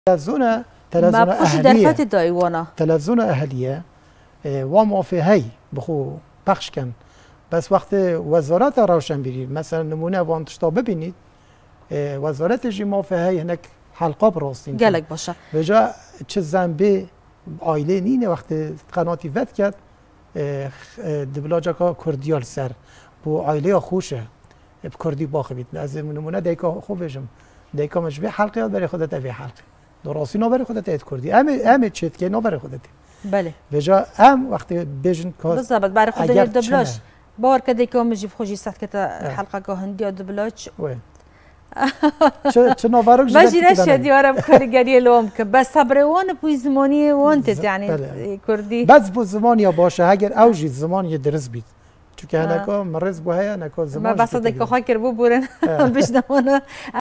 تلفزيون ما بخوش درفت دایوانا تلفزيون اهلیه و موافقه بخو پخش کن. بس وقت وزارت روشنبری مثلا نمونه وانتشتا ببینید وزارت جی موافقه هنک حلقه براستین گلک باشه بجا چه زنبه عائله نینه وقت قناتی ود کرد دبلاجا که کردیال سر بو عائله خوشه کردی باخ بید از نمونه دیگه خوب بجم دیگه مشبه حلقه برای خودت اوی حلقه دراستی نبره خودت اید کردی ام چیت که نبره خودت بله بجا ام وقتی بیژن کاست بالضبط برای خودت دبلاج باور کدی که مجی خوشی سخت که حلقه که هندی دبلاج چه نوارک ماجی نشد یارم کارگری لوم که بس صبروان پوی زمانی وانتد یعنی کردی بس بو زمانی باشه اگر اوجی زمانی درس بید چون که هنکا مرز بو هیا نکو زمان ما بس دیگه خاکر بو برن بجنمانه